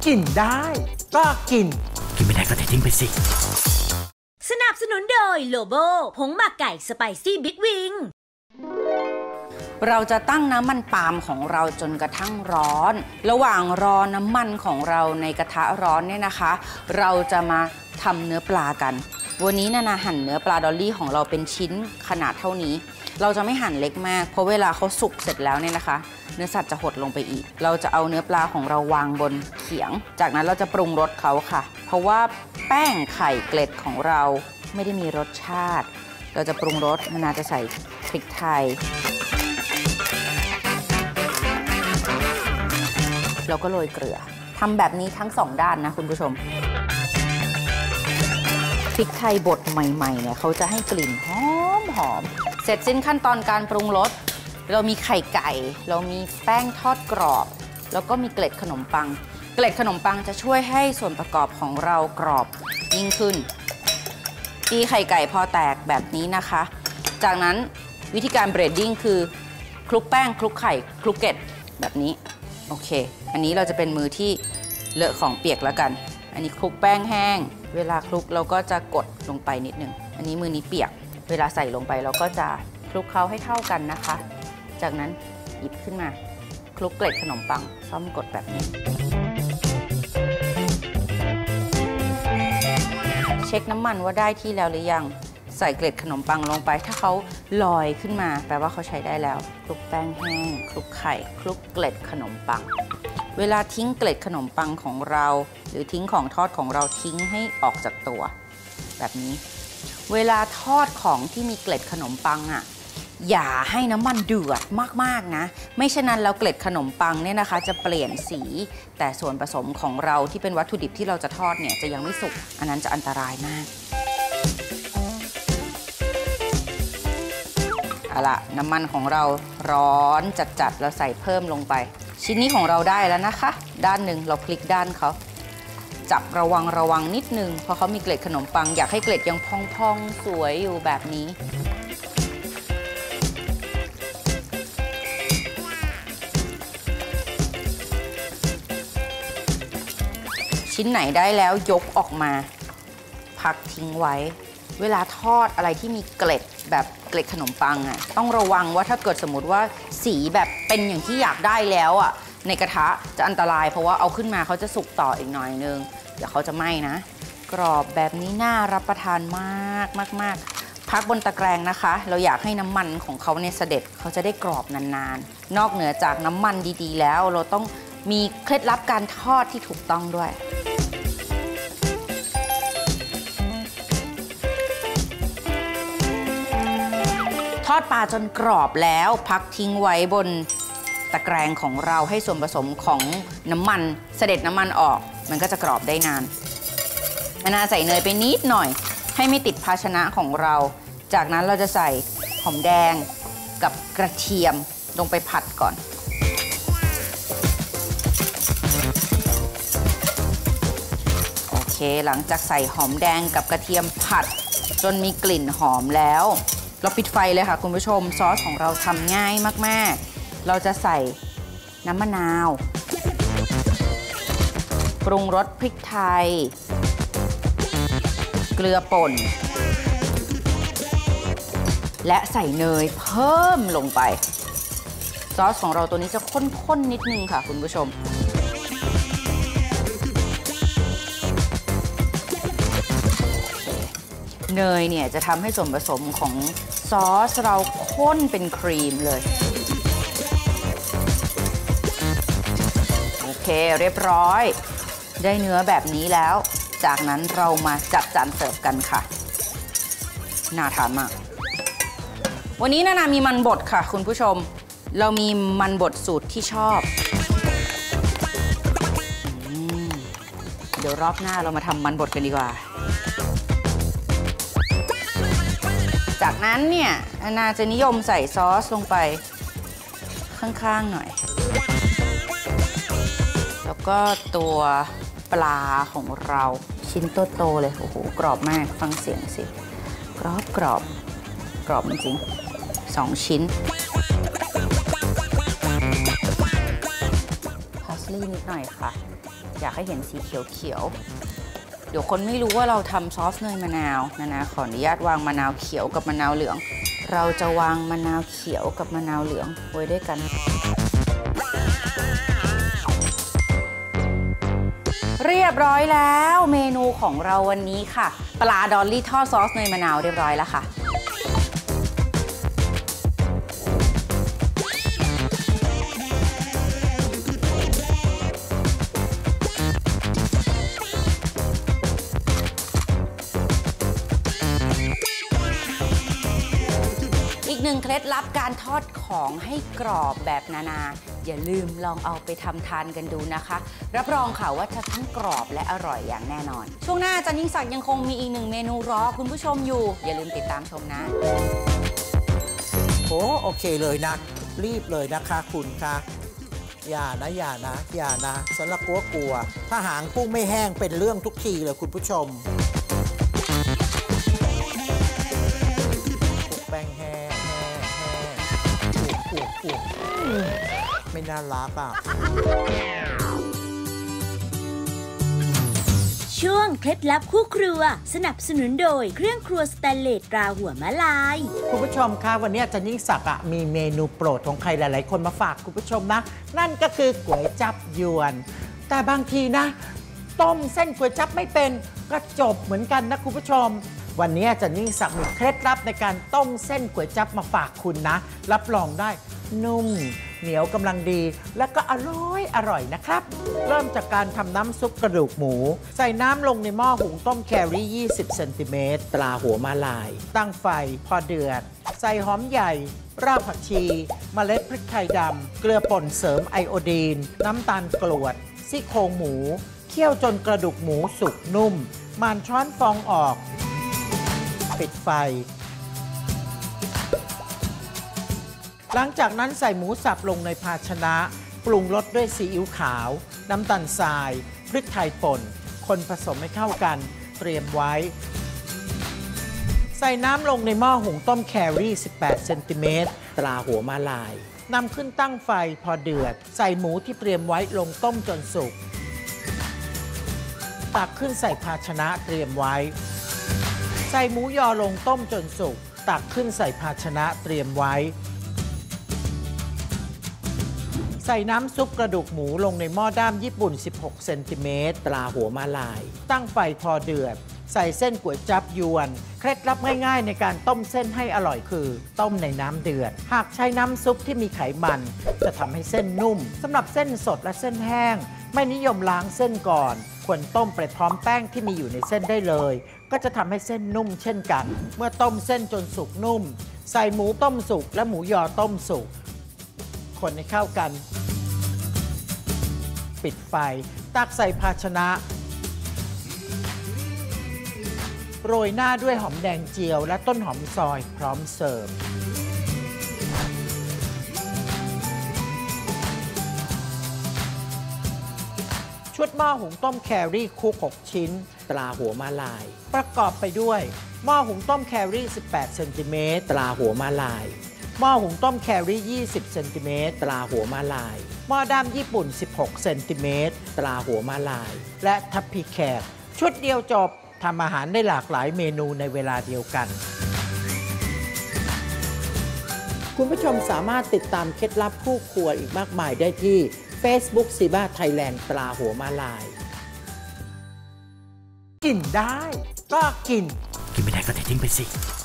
กินได้ก็กินไม่ได้ก็เททิ้งไปสิสนับสนุนโดยโลโบผงหมักไก่สไปซี่บิ๊กวิงเราจะตั้งน้ำมันปาล์มของเราจนกระทั่งร้อนระหว่างรอน้ำมันของเราในกระทะร้อนเนี่ยนะคะเราจะมาทำเนื้อปลากันวันนี้นานาหั่นเนื้อปลาดอลลี่ของเราเป็นชิ้นขนาดเท่านี้เราจะไม่หั่นเล็กมากเพราะเวลาเขาสุกเสร็จแล้วเนี่ยนะคะเนื้อสัตว์จะหดลงไปอีกเราจะเอาเนื้อปลาของเราวางบนเขียงจากนั้นเราจะปรุงรสเขาค่ะเพราะว่าแป้งไข่เกล็ดของเราไม่ได้มีรสชาติเราจะปรุงรสนานาจะใส่พริกไทยแล้วก็โรยเกลือทำแบบนี้ทั้ง2ด้านนะคุณผู้ชมพริกไทยบดใหม่ๆเนี่ยเขาจะให้กลิ่นหอมเสร็จสิ้นขั้นตอนการปรุงรสเรามีไข่ไก่เรามีแป้งทอดกรอบแล้วก็มีเกล็ดขนมปังเกล็ดขนมปังจะช่วยให้ส่วนประกอบของเรากรอบยิ่งขึ้นตีไข่ไก่พอแตกแบบนี้นะคะจากนั้นวิธีการเบรดดิ้งคือคลุกแป้งคลุกไข่คลุกเกล็ดแบบนี้โอเคอันนี้เราจะเป็นมือที่เลอะของเปียกแล้วกันอันนี้คลุกแป้งแห้งเวลาคลุกเราก็จะกดลงไปนิดนึงอันนี้มือนี้เปียกเวลาใส่ลงไปเราก็จะคลุกเคล้าให้เท่ากันนะคะจากนั้นหยิบขึ้นมาคลุกเกล็ดขนมปังซ่อมกดแบบนี้เช็คน้ำมันว่าได้ที่แล้วหรือยังใส่เกล็ดขนมปังลงไปถ้าเขาลอยขึ้นมาแปลว่าเขาใช้ได้แล้วคลุกแป้งแห้งคลุกไข่คลุกเกล็ดขนมปังเวลาทิ้งเกล็ดขนมปังของเราหรือทิ้งของทอดของเราทิ้งให้ออกจากตัวแบบนี้เวลาทอดของที่มีเกล็ดขนมปังอ่ะอย่าให้น้ำมันเดือดมากๆนะไม่เช่นนั้นแล้วเกล็ดขนมปังเนี่ยนะคะจะเปลี่ยนสีแต่ส่วนผสมของเราที่เป็นวัตถุดิบที่เราจะทอดเนี่ยจะยังไม่สุกอันนั้นจะอันตรายมากเอาล่ะน้ำมันของเราร้อนจัดๆเราใส่เพิ่มลงไปชิ้นนี้ของเราได้แล้วนะคะด้านหนึ่งเราพลิกด้านเขาจับระวังนิดนึงเพราะเขามีเกล็ดขนมปังอยากให้เกล็ดยังพองๆสวยอยู่แบบนี้ชิ้นไหนได้แล้วยกออกมาพักทิ้งไว้เวลาทอดอะไรที่มีเกล็ดแบบเกล็ดขนมปังอ่ะต้องระวังว่าถ้าเกิดสมมติว่าสีแบบเป็นอย่างที่อยากได้แล้วอ่ะในกระทะจะอันตรายเพราะว่าเอาขึ้นมาเขาจะสุกต่ออีกหน่อยนึงเดี๋ยวเขาจะไหม้นะกรอบแบบนี้น่ารับประทานมากพักบนตะแกรงนะคะเราอยากให้น้ำมันของเขาเนี่ยเสด็จเขาจะได้กรอบนานๆนอกเหนือจากน้ำมันดีๆแล้วเราต้องมีเคล็ดลับการทอดที่ถูกต้องด้วยทอดปลาจนกรอบแล้วพักทิ้งไว้บนตะแกรงของเราให้ส่วนผสมของน้ำมันเสด็จน้ำมันออกมันก็จะกรอบได้นานนานาใส่เนยไปนิดหน่อยให้ไม่ติดภาชนะของเราจากนั้นเราจะใส่หอมแดงกับกระเทียมลงไปผัดก่อนโอเคหลังจากใส่หอมแดงกับกระเทียมผัดจนมีกลิ่นหอมแล้วเราปิดไฟเลยค่ะคุณผู้ชมซอสของเราทำง่ายมากๆเราจะใส่น้ำมะนาวปรุงรสพริกไทยเกลือป่นและใส่เนยเพิ่มลงไปซอสของเราตัวนี้จะข้นๆนิดนึงค่ะคุณผู้ชมเนยเนี่ยจะทำให้ส่วนผสมของซอสเราข้นเป็นครีมเลยโอเคเรียบร้อยได้เนื้อแบบนี้แล้วจากนั้นเรามาจัดจานเสิร์ฟกันค่ะน่าทานมากวันนี้นานามีมันบดค่ะคุณผู้ชมเรามีมันบดสูตรที่ชอบเดี๋ยวรอบหน้าเรามาทำมันบดกันดีกว่าจากนั้นเนี่ยนานาจะนิยมใส่ซอสลงไปข้างๆหน่อยแล้วก็ตัวปลาของเราชิ้นโตๆเลยโอ้โหกรอบมากฟังเสียงสิกรอบจริงๆ2ชิ้นผลี่นิดหน่อยค่ะอยากให้เห็นสีเขียวเดี๋ยวคนไม่รู้ว่าเราทำซอสเนยมะนาวนะขออนุญาตวางมะนาวเขียวกับมะนาวเหลืองเราจะวางมะนาวเขียวกับมะนาวเหลืองไว้ด้วยกันเรียบร้อยแล้วเมนูของเราวันนี้ค่ะปลาดอลลี่ทอดซอสเนยมะนาวเรียบร้อยแล้วค่ะอีกหนึ่งเคล็ดลับการทอดของให้กรอบแบบนาอย่าลืมลองเอาไปทำทานกันดูนะคะรับรองค่ะว่าจะทั้งกรอบและอร่อยอย่างแน่นอนช่วงหน้าอาจารย์ยิ่งศักดิ์ยังคงมีอีกหนึ่งเมนูรอคุณผู้ชมอยู่อย่าลืมติดตามชมนะโอเคเลยนะรีบเลยนะคะคุณคะอย่านะฉันละกลัวถ้าหางกุ้งไม่แห้งเป็นเรื่องทุกทีเลยคุณผู้ชมแป้งแห้งไม่น่ารักอ่ะช่วงเคล็ดลับคู่ครัวสนับสนุนโดยเครื่องครัวสแตนเลสตราหัวมะลายคุณผู้ชมคะวันนี้อาจารย์ยิ่งศักดิ์มีเมนูโปรดของใครหลายๆคนมาฝากคุณผู้ชมนะนั่นก็คือก๋วยจั๊บยวนแต่บางทีนะต้มเส้นก๋วยจั๊บไม่เป็นก็จบเหมือนกันนะคุณผู้ชมวันนี้อาจารย์ยิ่งศักดิ์มีเคล็ดลับในการต้มเส้นก๋วยจั๊บมาฝากคุณนะรับรองได้นุ่มเหนียวกำลังดีและก็อร่อยนะครับเริ่มจากการทำน้ำซุปกระดูกหมูใส่น้ำลงในหม้อหุงต้มแครี่20เซนติเมตรตราหัวมาลายตั้งไฟพอเดือดใส่หอมใหญ่รากผักชีเมล็ดพริกไทยดำเกลือป่นเสริมไอโอดีนน้ำตาลกรวดซี่โครงหมูเคี่ยวจนกระดูกหมูสุกนุ่มหมั่นช้อนฟองออกปิดไฟหลังจากนั้นใส่หมูสับลงในภาชนะปรุงรสด้วยซีอิ๊วขาวน้ำตาลทรายพริกไทยป่นคนผสมให้เข้ากันเตรียมไว้ใส่น้ำลงในหม้อหุงต้มแครี่18เซนติเมตรตราหัวมาลายนำขึ้นตั้งไฟพอเดือดใส่หมูที่เตรียมไว้ลงต้มจนสุกตักขึ้นใส่ภาชนะเตรียมไว้ใส่หมูยอลงต้มจนสุกตักขึ้นใส่ภาชนะเตรียมไว้ใส่น้ำซุปกระดูกหมูลงในหม้อด้ามญี่ปุ่น16เซนติเมตรตราหัวมาลายตั้งไฟพอเดือดใส่เส้นก๋วยจั๊บยวนเคล็ดลับง่ายๆในการต้มเส้นให้อร่อยคือต้มในน้ำเดือดหากใช้น้ำซุปที่มีไขมันจะทำให้เส้นนุ่มสำหรับเส้นสดและเส้นแห้งไม่นิยมล้างเส้นก่อนควรต้มไปพร้อมแป้งที่มีอยู่ในเส้นได้เลยก็จะทำให้เส้นนุ่มเช่นกันเมื่อต้มเส้นจนสุกนุ่มใส่หมูต้มสุกและหมูยอต้มสุกคนให้เข้ากันปิดไฟตักใส่ภาชนะโรยหน้าด้วยหอมแดงเจียวและต้นหอมซอยพร้อมเสิร์ฟชุดหม้อหุงต้มแครี่คุก6ชิ้นตราหัวมาลายประกอบไปด้วยหม้อหุงต้มแครี่18เซนติเมตรตราหัวมาลายหม้อหุงต้มแครี่20เซนติเมตรตราหัวมาลายหม้อด้ามญี่ปุ่น16เซนติเมตรตราหัวมาลายและทัพพีแขกชุดเดียวจบทำอาหารได้หลากหลายเมนูในเวลาเดียวกันคุณผู้ชมสามารถติดตามเคล็ดลับคู่ครัวอีกมากมายได้ที่ Facebook Siba Thailand ตราหัวมาลายกินได้ก็กินไม่ได้ก็เททิ้งไปสิ